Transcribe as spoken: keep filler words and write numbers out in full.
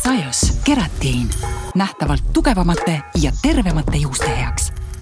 Sajos keratiin. Nähtavalt tugevamate ja tervemate juuste heaks.